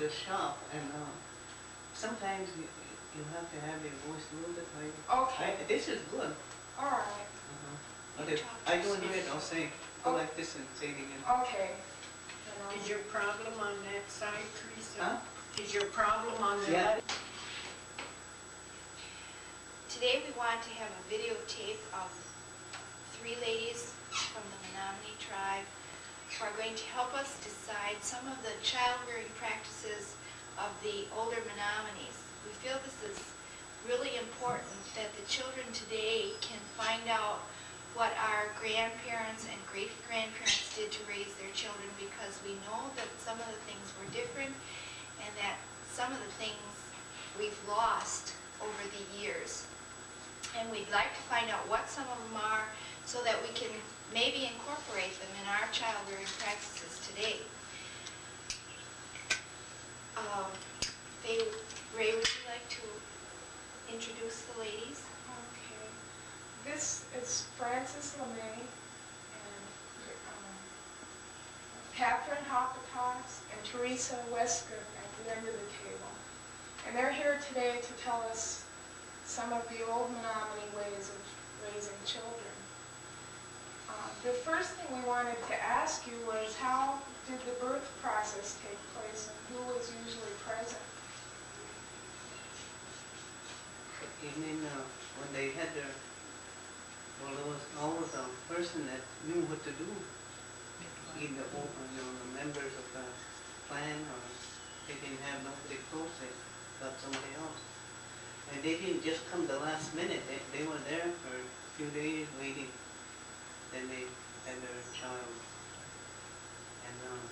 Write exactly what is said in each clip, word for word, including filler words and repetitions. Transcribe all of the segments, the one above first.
the shop, and uh, sometimes you, you have to have your voice a little bit higher. Okay. I, this is good. All right. Uh-huh. But if I don't hear it, I'll say, go like this and say it again. Okay. Is your problem on that side, Teresa? Huh? Is your problem on the Yeah. left? Today we want to have a videotape of three ladies from the Menominee tribe who are going to help us decide some of the child-rearing practices of the older Menominees. We feel this is really important that the children today can find out what our grandparents and great-grandparents did to raise their children, because we know that some of the things were different and that some of the things we've lost over the years. And we'd like to find out what some of them are so that we can maybe incorporate them in our child-rearing practices today. Um, Faye, Ray, would you like to introduce the ladies? Okay. This is Frances LeMay and um, Catherine Hoppetas and Teresa Wesker at the end of the table. And they're here today to tell us some of the old Menominee ways of raising children. Uh, the first thing we wanted to ask you was, how did the birth process take place and who was usually present? You mean uh, when they had their, well, there was always a person that knew what to do. Either you know, the members of the clan, or they didn't have nobody close, they got somebody else. And they didn't just come the last minute, they, they were there for a few days waiting. Then they had their child. And um,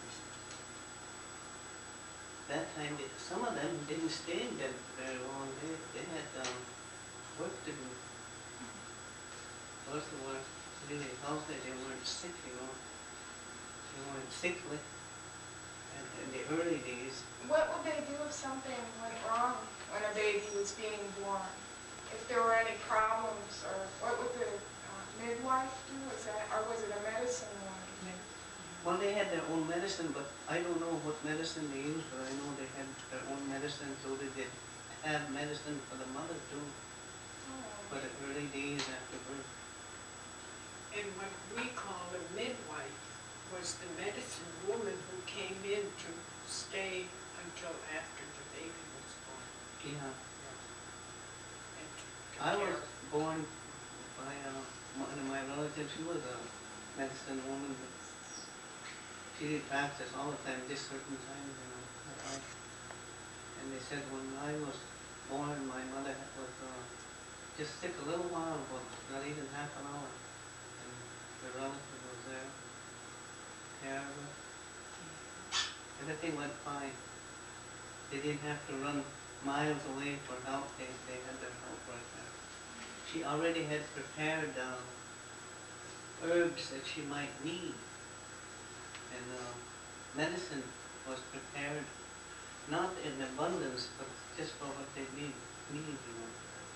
that time, they, some of them didn't stay in bed very long. They, they had um, work to do. Most of them were really healthy, they weren't sick, you know. They weren't sickly in, in the early days. What would they do if something went wrong when a baby was being born? If there were any problems, or what would the uh, midwife do? Was that, or was it a medicine woman? Well, they had their own medicine, but I don't know what medicine they used, but I know they had their own medicine, so they did have medicine for the mother too, Oh. for the early days after birth. And what we call a midwife was the medicine woman who came in to stay until after the baby was born. Yeah. And to I care. was born by uh, one of my relatives. She was a medicine woman, but she did practice all the time, just certain times in her life. And they said when I was born, my mother was uh, just sick a little while, but not even half an hour. And the relative was there. Terrible. Everything went fine. They didn't have to run miles away for help. They, they had their help right there. She already had prepared uh, herbs that she might need. And uh, medicine was prepared, not in abundance, but just for what they need, need you know.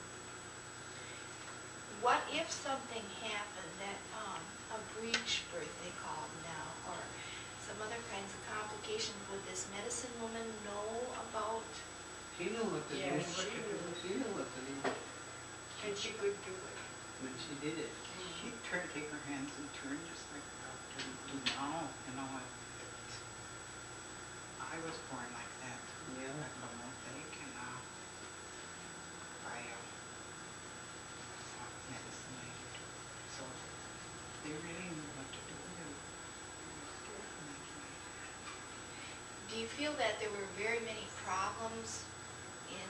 What if something happened that, um, a breech birth they call it now, or some other kinds of complications? Would this medicine woman know about? She knew what to Yeah, do. she knew. She knew what to do. And she could do it. When she did it. She'd turn, take her hands and turn just like the doctor would do now, you know. It, it, I was born like that. Yeah. Like a mosaic, and uh, by uh, uh, medicine lady. So they really knew what to do. They, they was good in that way. Do you feel that there were very many problems in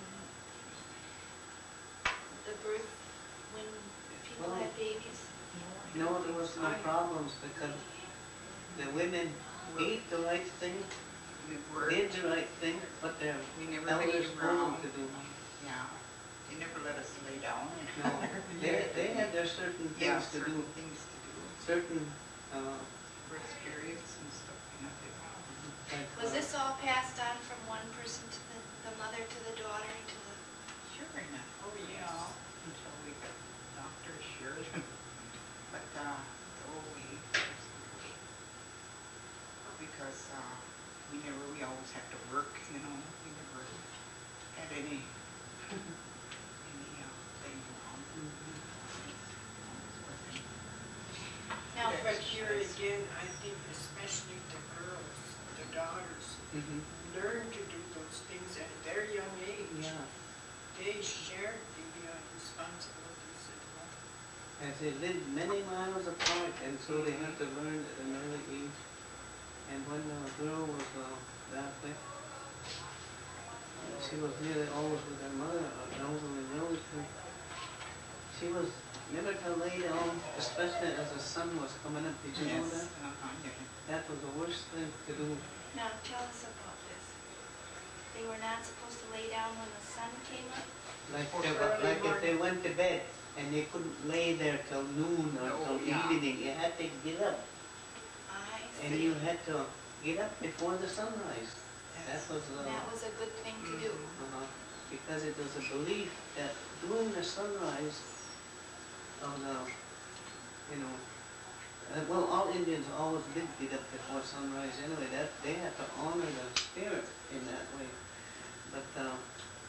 the birth when people Well, had babies? No, there was no problems because the women ate the right thing, We were. did the right thing, what their We never elders laid told them around. to do. Yeah. They never let us lay down. No, they, they had their certain Yeah, things to certain do, things to do. certain, uh, Birth periods and stuff, you know. They, like, Was uh, this all passed on from one person to the, the mother to the daughter to the... sure enough. Oh, yeah. Until we got doctors, sure. But, uh, oh, we, because, uh, we never, we always had to work, you know. any, any uh, thing wrong. Now, But here again, I think especially the girls, the daughters, Mhm. learn to do those things at a very young age. Yeah, They share the uh, responsibilities at home. as they live many miles apart, and so they have to learn at an early age. And when the girl was uh, that way, she was nearly always with her mother, or elderly relative. She was never to lay down, especially as the sun was coming up. Did you know that? Yes, uh-huh, yeah. That was the worst thing to do. now tell us about this. They were not supposed to lay down when the sun came up? Like, For they, early like if they morning. went to bed and they couldn't lay there till noon or No, till yeah. evening, you had to get up. I And see. you had to get up before the sunrise. That Yes. was, uh, That was a good thing to do. uh, because it was a belief that during the sunrise of the, you know, uh, well, all Indians always did get up before sunrise anyway. That they had to honor the spirit in that way. But uh,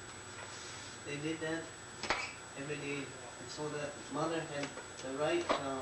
they did that every day, and so that mother had the right. Uh,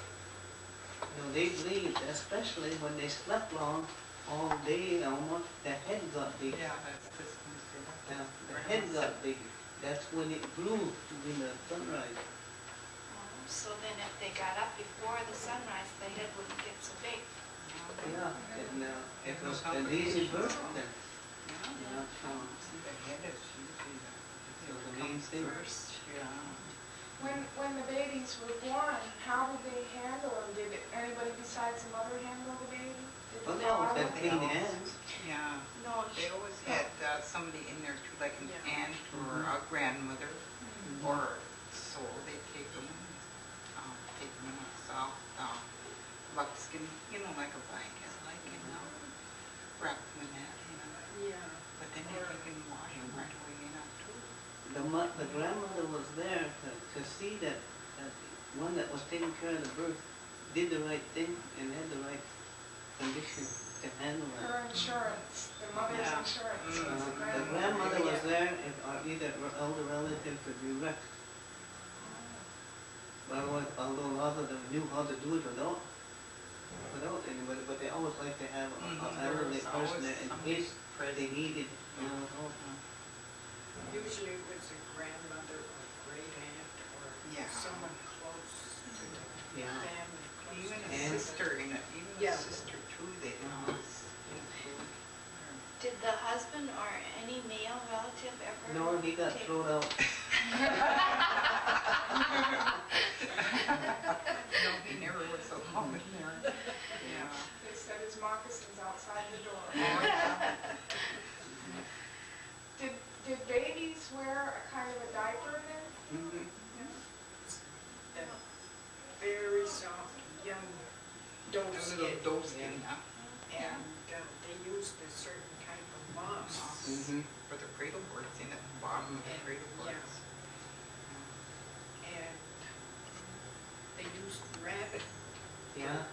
you know, they believed, especially when they slept long all day almost, the head got big. Yeah, that's this one. Yeah, the head got big. That's when it grew in the sunrise. Oh, so then if they got up before the sunrise, the head wouldn't get so big. Yeah, and uh, it was an easy birth then. You know, so, See, the head is usually the, So the it main comes thing. first, yeah. When, when the babies were born, how did they handle them? Did it- anybody besides the mother handle the baby? Did well, the they always father? had clean hands. Yeah, No, they always had uh, somebody in there too, like an Yeah. aunt or a grandmother, or so they take them, um, take them in a soft, um, buckskin, you know, like a blanket, like, you know, wrap them in that, you know. Yeah. But then they take and wash them right away, you know, too. The mo- the grandmother was there to, to see that, that one that was taking care of the birth did the right thing and had the right condition to handle it. Her insurance, the mother's Yeah. insurance. Mm. was Uh, the the grandmother. grandmother was there, and, or either her elder relative could be wrecked. But what- although a lot of them knew how to do it without, without anybody, but they always like to have Mhm, an there elderly was person always there in somebody case they needed, you know, help. Usually it was a grandmother or great aunt or Yeah. someone close to the Yeah. family. close Even to a the And- sister, in it, even Yeah. a sister too, they Uh-huh. always include. did the husband or any male relative ever? No, he got take- thrown out. No, he never was alone in there. Yeah. They set his moccasins outside the door. Oh, yeah. Did, did babies wear a kind of a diaper then? Mhm. That very soft, young A doe little skin. doe skin, yeah. And uh, they used a certain kind of moss. Mhm. For the cradle boards in at the bottom of the cradle Yeah. boards. And they used rabbit. Yeah.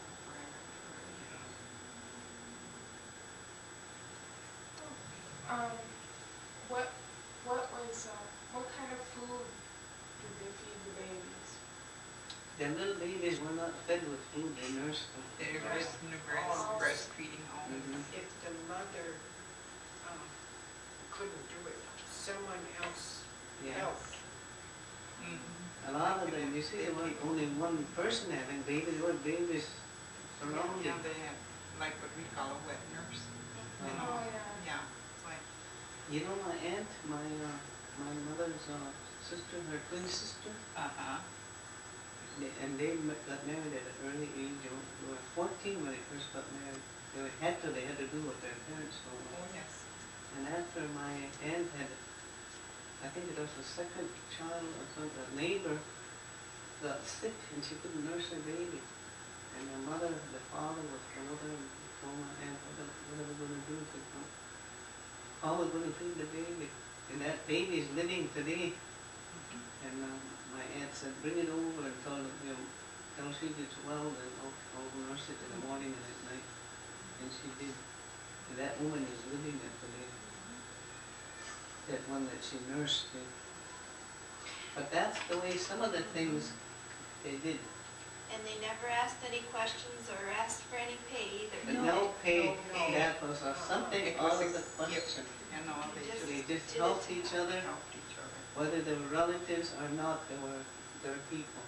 Um, what, what was, uh, what kind of food did they feed the babies? The little babies were not fed with food, they nursed them. They were in the breast, Oh. breastfeeding home. Mhm. If the mother um, couldn't do it, someone else Yeah. helped. Mhm. A lot of them, you see, there wasn't only one person having babies, there were babies surrounding. Yeah, they had, like what we call a wet nurse. You Uh, know, Oh, yeah. yeah, like, You know, my aunt, my, uh, my mother's, uh, sister, her twin sister, uh-huh. they, and they met- got married at an early age, they were they were fourteen when they first got married. They had to, they had to do what their parents told them. Oh, yes. And after my aunt had, I think it was the second child or something, a neighbor got sick and she couldn't nurse her baby. And her mother, the father was told her and told my aunt, what are, what are we gonna do? She said, how are we gonna feed the baby? And that baby is living today. And uh, my aunt said, bring it over and tell her, you know, tell she gets well, then I'll, I'll nurse it in the morning and at night. And she did. And that woman is living there today. that one that she nursed. It. But that's the way some of the things they did. And they never asked any questions or asked for any pay either. But did no they? pay, No pay. that was uh, something It out was of a the question. You know, they Just- just They just did it helped to each help. other, helped each other. whether they were relatives or not, they were their people.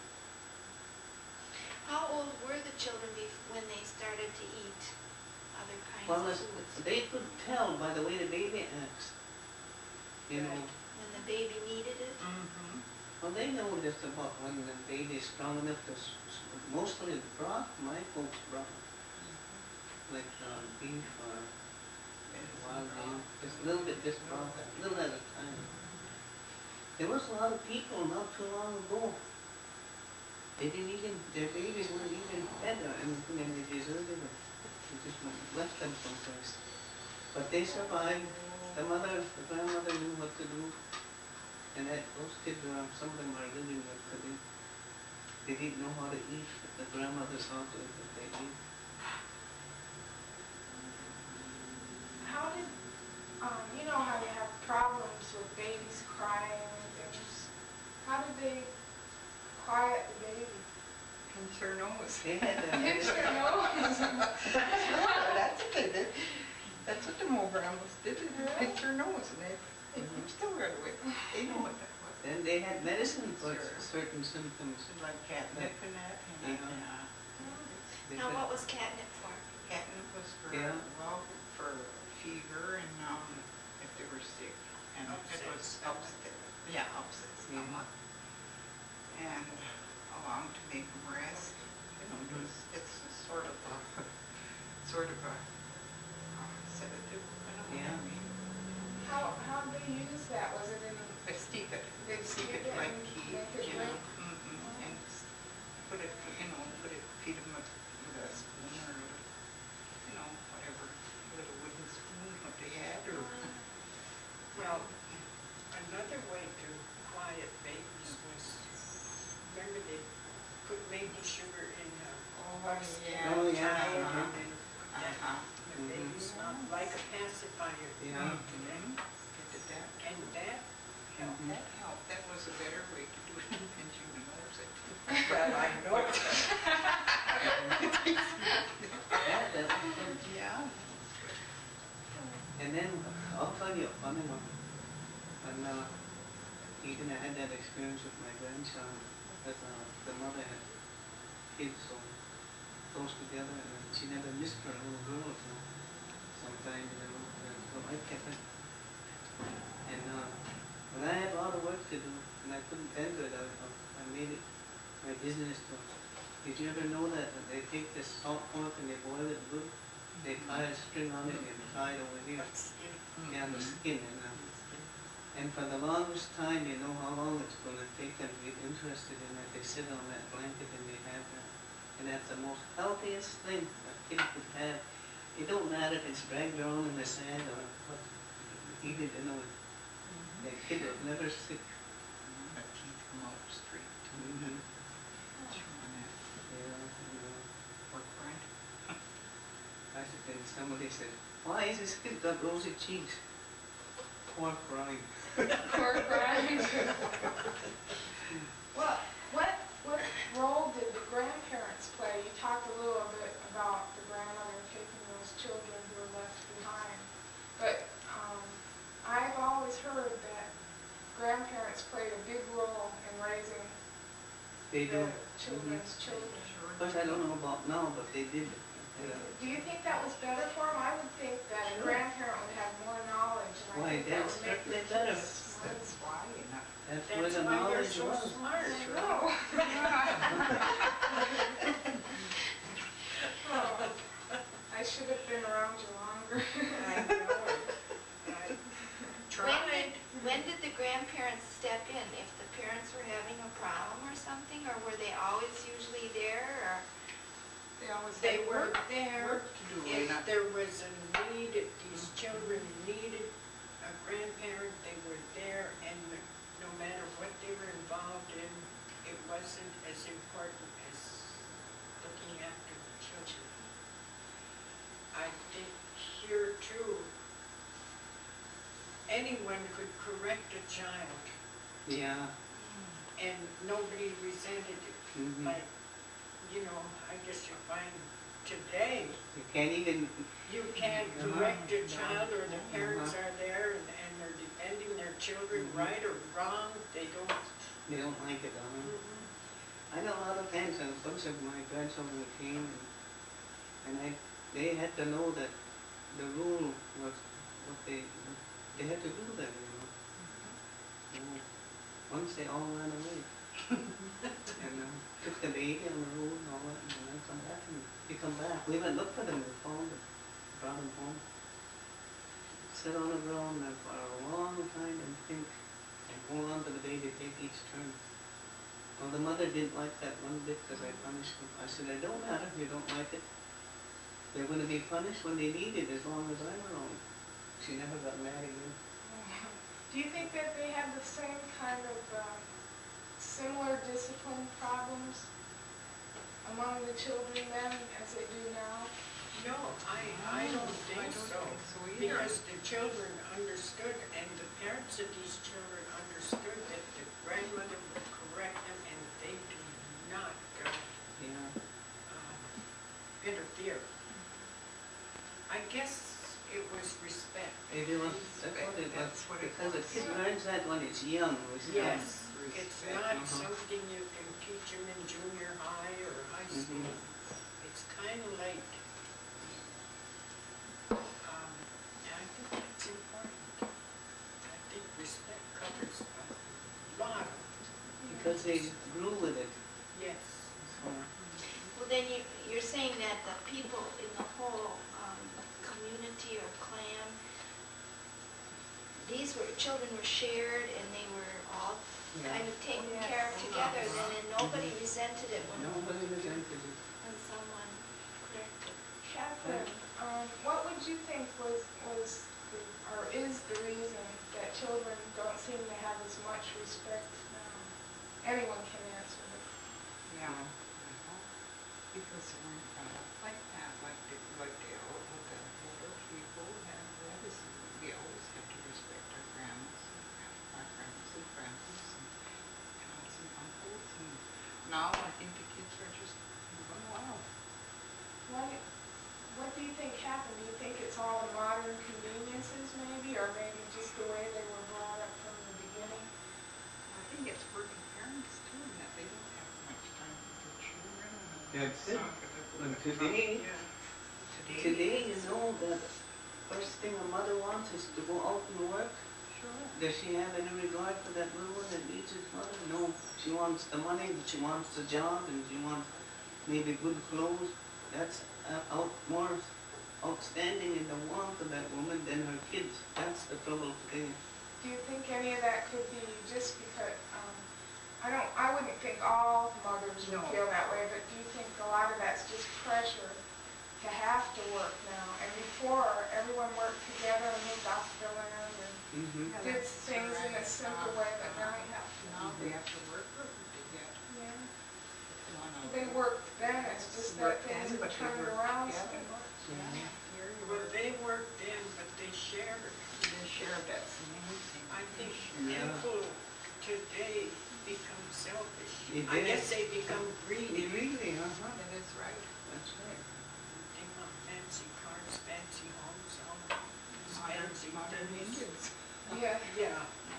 How old were the children bef- when they started to eat other kinds Well, of it's- foods? they could tell by the way the baby acts. You know, When the baby needed it? Mm-hmm. well, they know just about when the baby is strong enough to, s- s- mostly broth, my folks broth. Like uh, beef or wild game, just a little bit, just broth, a little at a time. There was a lot of people not too long ago. They didn't even, their babies weren't even fed or anything, and they deserted them. They just left them someplace. But they survived. The mother, the grandmother knew what to do. And that, those kids, are, some of them are living with they, they didn't know how to eat. The grandmother saw to it that they ate. How did, um, you know how you have problems with babies crying and things? How did they quiet the baby? Pinch her nose. They had that. Pinch their nose. That's what they did. That's what the Mogramos did. They Really? pinch her nose and they, they pinched the right away. They know what that was. And they had medicine for Sure. certain symptoms. It's like catnip and that. And Yeah. uh, They Now, could- what was catnip for? catnip was for, Yeah. well, for fever and um, if they were sick. And it was upset. Yeah, upset Yeah. stomach. And along to make them rest. You know, it was, it's a sort of a, sort of a uh, sedative. I don't know Yeah. what I mean. How, how did they use that? Was it in, They steep it. They steep steep it it like and tea, make it you know. drink? Mm-hmm. And s- put it, you know, put it, feed them with, with a spoon or, a, you know, whatever, little wooden spoon, what they had, or. Well, another way to quiet babies was, remember they put maple sugar in uh, Oh, buckskin Oh, yeah. tie it, Uh-huh. and then that, Uh-huh. the baby smelled like a pacifier. Yeah. Mm-hmm. They did that. And that helped. Mhm. That helped. That was a better way to do it than pinching the nose. Well, I know it. That, that was fun. Yeah. And then, I'll tell you a funny one. When, uh, even I had that experience with my grandchild, that uh, the mother had kids so close together, and she never missed her little girl until sometime, you know, and so I kept it. And uh, when I had a lot of work to do, and I couldn't tend to it, I, I made it my business to. Did you ever know that they take this salt pork and they boil it good? They tie a string on it and they tie it over here. Yeah, the skin. And, uh, and for the longest time, you know how long it's going to take them to get interested in it. They sit on that blanket and they have that. And that's the most healthiest thing a kid could have. It don't matter if it's dragged around in the sand or what. Eat it, you know. The kid is never sick. The teeth come out straight. Mm-hmm. Chewing that Yeah, you know. pork rind. I said, and somebody said, why is this kid got rosy cheeks? Pork rind. pork rinds? Well, what, what role did the grandparents play? You talked a little bit about the grandmother taking those children who were left behind. But um, I've always heard that grandparents played a big role in raising They do. the children's children. Of course, I don't know about now, but they did. Yeah. Do you think that was better for them? I would think that a Sure. grandparent would have more knowledge. And I Why, think that that's would make the certainly better. kids smart. That's why, you know. That's where That's the why you're knowledge so was. smart. I know. Oh, I should have been around you longer. I know it. I When tried. did, when did the grandparents step in? If the parents were having a problem or something, or were they always usually there, or? They always They had were work, there. work to do. you If know. there was a need, if these children needed a grandparent, they were there, and no matter what they were involved in, it wasn't as important as looking after the children. I think here too, anyone could correct a child Yeah. and nobody resented it. Mhm. Like, you know, I guess you find today, You can't even, you can't Uh-huh. correct a child or the parents Uh-huh. are there and, and they're defending their children, Mhm. right or wrong, they don't. they don't like it, huh? Mhm. I know a lot of times a bunch of my grandchildren came and, and I, they had to know that the rule was what they, they had to do that, you know. And once they all ran away. And uh, took the baby on the road and all that, and then come back and they come back. We went look for them, we found them, brought them home. Sit on the ground and for a long time and think and hold on to the baby, take each turn. Well, the mother didn't like that one bit because I punished them. I said, it don't matter if you don't like it. They're going to be punished when they need it as long as I'm around. She never got mad again. Do you think that they have the same kind of um, similar discipline problems among the children then as they do now? No, I, I don't think I don't so. think so either. Because the children understood and the parents of these children understood that the grandmother would correct them and they do not go, Yeah. um, interfere. I guess it was respect. They do, that's what it was. That's what it Because a was. kid learns that when it's young. It's young. Yes, it's Respect. not Uh-huh. something you can teach them in junior high or high school. Mhm. It's kind of late. Um, and I think that's important. I think respect covers a lot of it. Because they grew with it. Yes. So, Well, then you, you're saying that the people in the whole um, community or clan, these were, children were shared and they were all yeah. kind of taken Yes. care of together then, and nobody resented it when, Nobody resented it. when someone corrected. Catherine, um, what would you think was, was the, or is the reason that children don't seem to have as much respect now? Anyone can answer this. Yeah. Uh-huh. Because they weren't brought up like that, like the, like the old, the older people had that is, we always had to respect our grandmas, and our grandmas and grandpas and aunts and uncles, and now I think the kids are just going wild. What, what do you think happened? Do you think it's all the modern conveniences maybe, or maybe just the way they were brought up from the beginning? I think it's working parents too, and that they don't have much time for their children. and That's it's it. not gonna go And to today, Yeah. today you know that first thing a mother wants is to go out and work. Sure. Does she have any regard for that little one that needs his mother? No. She wants the money, but she wants the job, and she wants maybe good clothes. That's uh, out more outstanding in the want of that woman than her kids. That's the trouble today. Do you think any of that could be just because, um, I don't, I wouldn't think all mothers would No. feel that way, but do you think a lot of that's just pressure to have to work now? And before, everyone worked together and moved off the land and Mm-hmm. Yeah, did that's things in a right. simple way, but now you have to. Now they have to work for it to get Yeah. one of They worked then, it's just that Worked things then, have but they turned worked around so together. much. Yeah. Here you Well, work, they worked in, but they shared. they share that same thing. I think Yeah. people today become selfish. They I did. guess they become Really, greedy. really, uh-huh. That is right. That's right. They want fancy cars, fancy homes, all these Modern, fancy modern things. Indians. Yeah. Yeah.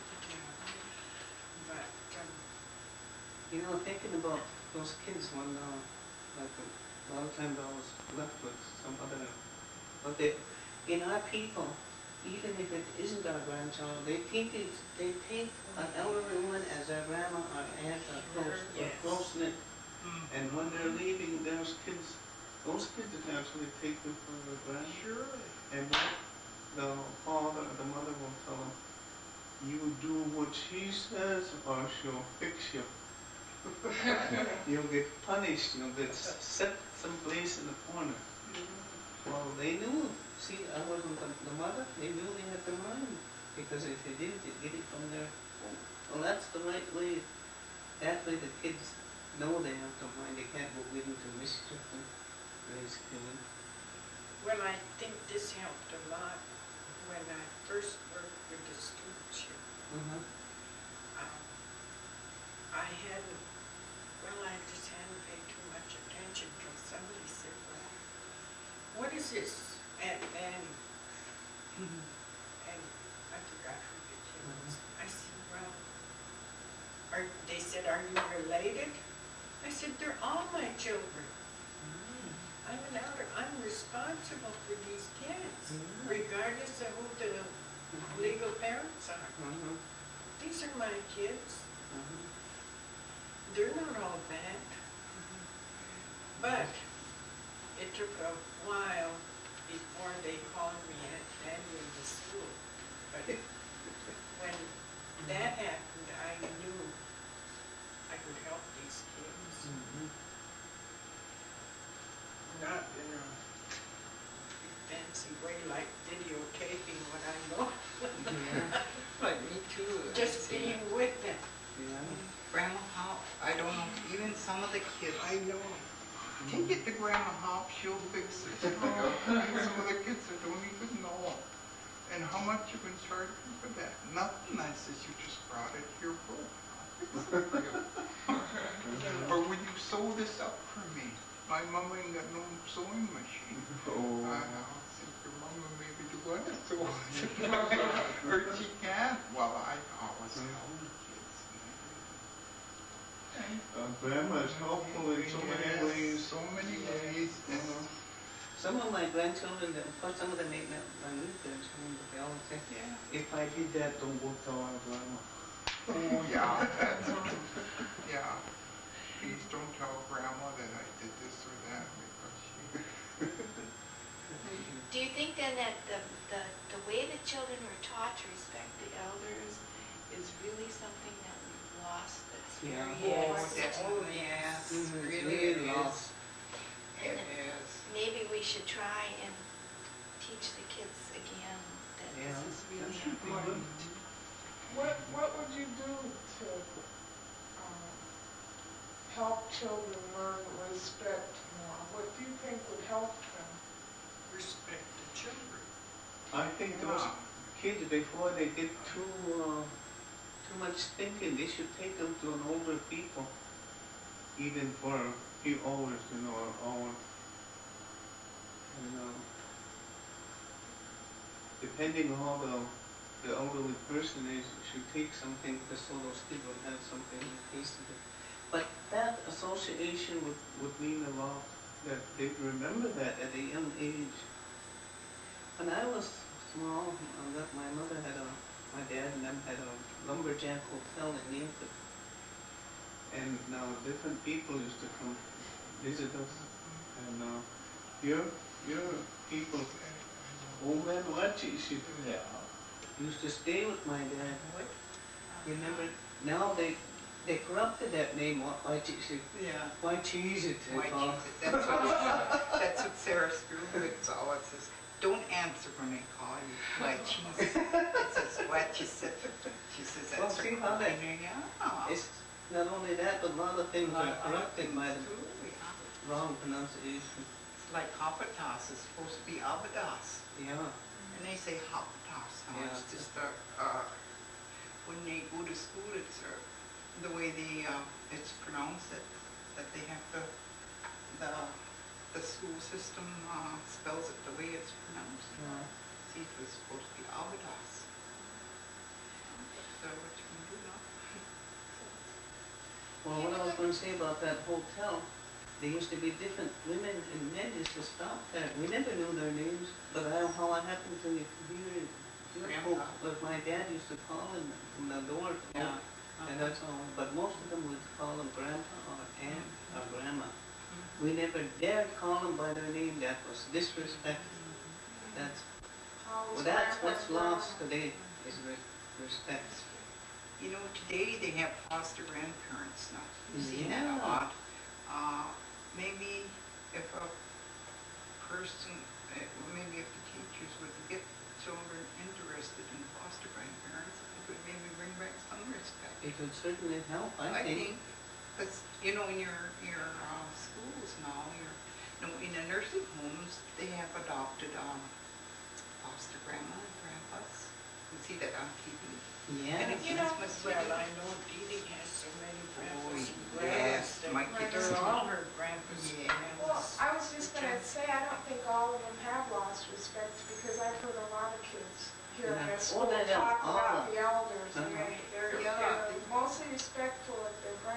But, um, You know, thinking about those kids when, uh, like a lot of times I was left with some other, but they, in our people, even if it isn't our grandchild, they think it's, they take an elderly woman as their grandma or aunt or close, or Yes. close knit. And when they're leaving, those kids, those kids can actually take them for their grandma. Sure. And the father or the mother will tell them, you do what she says or she'll fix you. You'll get punished, you'll get s- set someplace in the corner. Well, they knew, see, I wasn't the, the mother, they knew they had to mind. Because if they did, they'd get it from their home. Well, that's the right way. That way the kids know they have to mind, they can't go into mischief and raise killing. well, I think this helped a lot when I first worked with the said, are you related? I said, they're all my children. I'm an elder. I'm responsible for these kids, regardless of who the legal parents are. Mhm. These are my kids. Mhm. They're not all bad. But it took a while before they called me Aunt Daddy in the school. But when that happened, I knew I could help these kids. Mhm. Not in a fancy way like videotaping what I know. Yeah. Like me too. Just See, being with them. Yeah. Grandma Hop, I don't know, even some of the kids, I know. take it to Grandma Hop, she'll fix it. You know? And some of the kids that don't even know. And how much you can charge them for that? Nothing. I says, you just brought it here broke. I'll fix it for you. Or would you sew this up for me? My mom ain't got no sewing machine. Oh. Uh, I'll say, your mama maybe do want to sew. Or she can't. Well, I always help the kids. Uh, grandma is helpful in so many Yes, ways. so many ways. And Some of my grandchildren, they- for some of them, they, my new grandchildren, but they always say, yeah. if I did that, don't go tell our grandma. Oh, yeah, that's, yeah. Please don't tell grandma that I did this or that because she. Do you think then that the, the, the way the children were taught to respect the elders is really something that we've lost that's Yeah. very Yes. Oh, important? definitely, yes, Mhm, it's really really it lost. is. It is. Maybe we should try and teach the kids again that Yeah, this is that really should be good. important. What, what would you do to um, help children learn respect more? What do you think would help them? Respect the children. I think those kids, before they get too, uh, too much thinking, they should take them to an older people, even for a few hours, you know, or hour. And, uh, depending on how the, the elderly person is, you should take something, because so those kids will have something in case of it. But that association would, would mean a lot, that they'd remember that at a young age. When I was small, uh, that my mother had a, my dad and them had a lumberjack hotel in Yankton. And now different people used to come visit us. And uh, your, your people, old man Wachishi, Yeah. used to stay with my dad. Remember, now they, they corrupted that name, Wachishi. Yeah. Why cheese it? they Why call cheese it? That's what, that's what Sarah Screwbits always says. Don't answer when they call you. Why cheese it? It says what she said. She says Well, that's see her how they- calling. Yeah. It's not only that, but a lot of things are corrupted by the True, yeah. wrong pronunciation. It's like Hapatas is supposed to be Abadas. Yeah. And they say Hapatas. Now Yeah. it's just a, uh, when they go to school, it's uh, the way they, uh, it's pronounced that, that they have to, the, the school system uh, spells it the way it's pronounced. Yeah. See, it was supposed to be Abadas. So what you can do now? Well, what I was going to say about that hotel, there used to be different women and men used to stop there. We never knew their names, but I don't know how it happened to you hear your Grandpa. folk, but my dad used to call them from the door. to Yeah. open, And that's all. But most of them would call them grandpa or aunt or grandma. We never dared call them by their name. That was disrespect. That's How well, is that's grandpa what's growing? lost today is re- respect. You know, today they have foster grandparents now. You've seen that a Yeah. lot. Uh, maybe if a person, uh, maybe if the teachers would get children interested in foster grandparents, it would maybe bring back some respect. It would certainly help, I, I think. think, because, you know, in your, your uh, schools now, your, you know, in the nursing homes, they have adopted um, foster grandma and grandpas. You see that on T V. Yeah. And it You know- must be Well, I know Dee Dee has so many grandpas and Oh, yes, grandmas my that kids they're too. all her grandpas and Yeah. Well, grandmas. I was just gonna say, I don't think all of them have lost respect, because I've heard a lot of kids here Yeah. at Oh, school they have talk all about of the elders, and Uh-huh. they, they're, Yeah. they're mostly respectful of their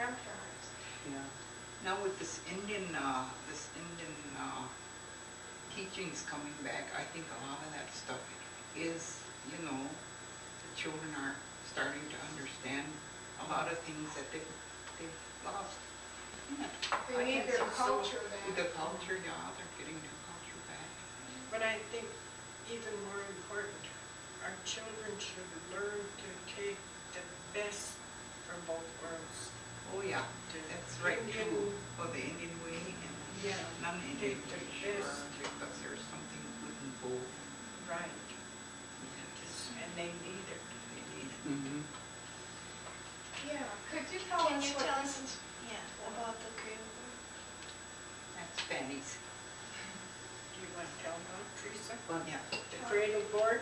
Yeah. Now with this Indian, uh, this Indian, uh, teachings coming back, I think a lot of that stuff is, you know, the children are starting to understand a lot of things that they've, they've lost. Yeah. They I need guess their so. culture back. The culture, yeah, they're getting their culture back. But I think even more important, our children should learn to take the best from both worlds. Oh, yeah, The that's right, Indian- too. Oh, the Indian way and Yeah, non-Indian take the way, sure, best. because there's something good in both. right, Yeah, and they need it. they need it. Mm-hmm. Yeah, could you tell Can us you what tell this us, is? yeah, about the cradle board? That's Fanny's. Do you want to tell them, Teresa? But Yeah. The cradle board?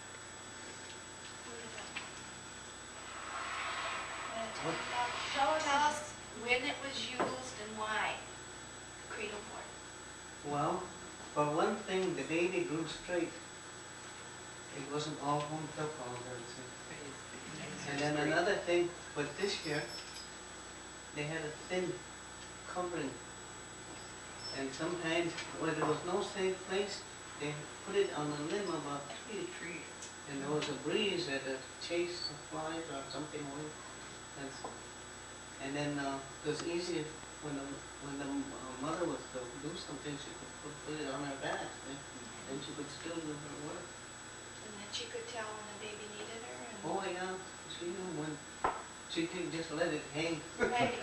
What? Tell us, tell us when it was used and why, the cradle board. Well, for one thing, the baby grew straight. It wasn't all humped up all the time. And then another thing, but this year, they had a thin covering. And sometimes, where there was no safe place, they put it on the limb of a tree. Tree. And there was a breeze that uh, chased the flies or something away. And, s- and then uh, it was easy when the, when the uh, mother was to do something, she could put, put it on her back. And, and she could still do her work. And then she could tell when the baby needed her and. Oh, yeah, she knew when, she could just let it hang. Right.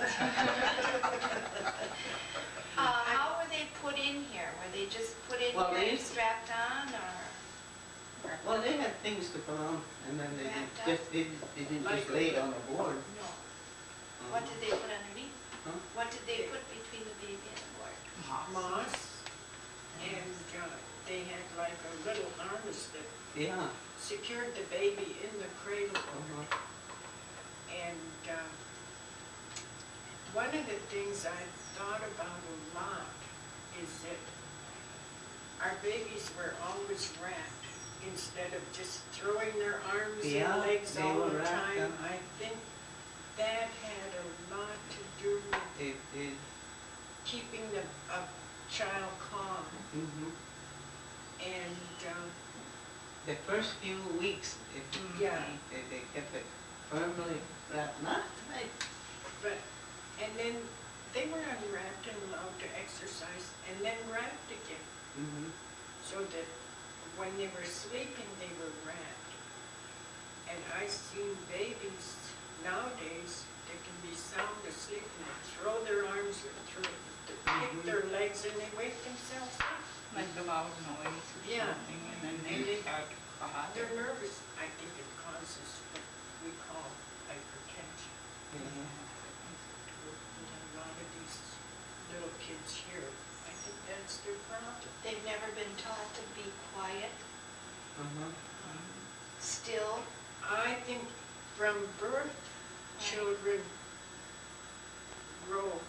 Uh, how were they put in here? Were they just put in Well, here they- and strapped on, or? Well, they had things to put on, and then they Wrapped up? just, they, they didn't just lay it on the board. No. What did they put underneath? Huh? What did they put between the baby and the board? Moss, and uh, they had like a little harness that Yeah. secured the baby in the cradle board. Uh-huh. And uh, one of the things I thought about a lot is that our babies were always wrapped instead of just throwing their arms Yeah, and legs they all were the wrapped, time. yeah. I think that had a lot to do with It, it, keeping the, a child calm. mhm. And uh, The first few weeks, if, Yeah. they, they kept it firmly wrapped, not tight. But, and then they were unwrapped and allowed to exercise, and then wrapped again, Mm-hmm. so that when they were sleeping, they were wrapped. And I've seen babies nowadays that can be sound asleep and they throw their arms through, they kick Mhm. their legs and they wake themselves up. Like the loud noise or Yeah. something, and then And they they- start hot. They're nervous. I think it causes what we call hypertension. Mm-hmm. And a lot of these little kids here, I think that's their problem. They've never been taught to be quiet, Uh-huh. still. I think from birth, children grow.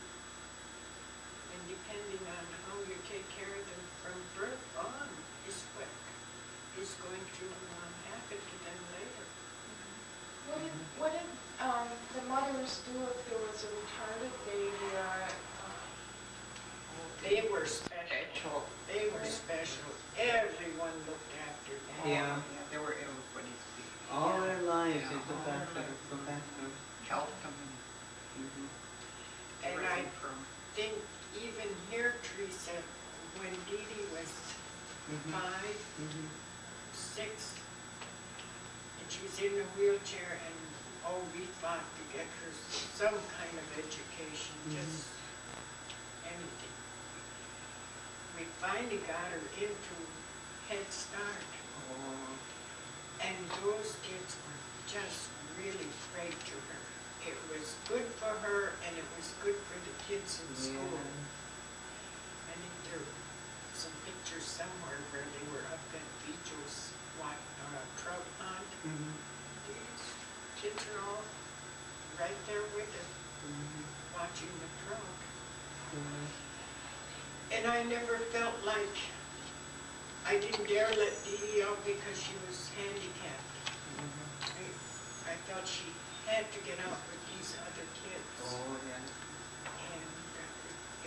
And depending on how you take care of them from birth on is what is going to um, happen to them later. What did, what did um, the mothers do if there was a retarded baby or, uh, They were special. Special. They were special. Everyone looked after them. Yeah. Yeah, they were everybody's baby. All their lives, Yeah, they took all after, their lives. took after. Helped them and Mm-hmm. And I everything from. think even here, Teresa, when Dee Dee was Mm-hmm. five, Mm-hmm. six, and she was in a wheelchair, and oh, we fought to get her some kind of education, Mhm. just anything. We finally got her into Head Start, Oh, and those kids were just really great to her. It was good for her, and it was good for the kids in school. yeah. I think there are some pictures somewhere where they were up at Beajo's white, uh, trout pond. Mm-hmm. These kids are all right there with it, Mm-hmm. watching the trout. Mm-hmm. And I never felt like I didn't dare let Dee Dee out because she was handicapped. Mm-hmm. I, I felt she had to get out with these other kids. Oh, yeah.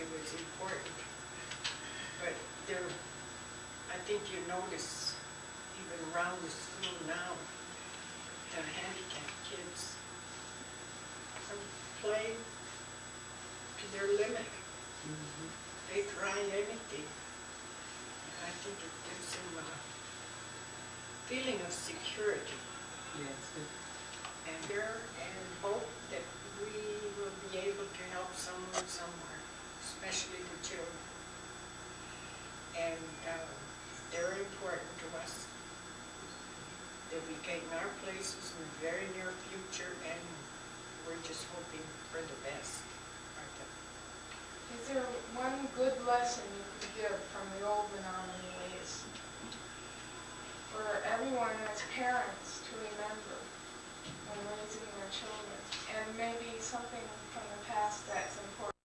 it was important. But there, I think you notice, even around the school now, the handicapped kids are playing to their limit. Mhm. They try anything. I think it gives them a feeling of security. Yes, it, And here, and hope that we will be able to help someone somewhere, especially the children. And uh, they're important to us. They'll be taking our places in the very near future, and we're just hoping for the best. Martha. Is there one good lesson you could give from the old Menominee ways for everyone as parents to remember when raising their children, and maybe something from the past that's important?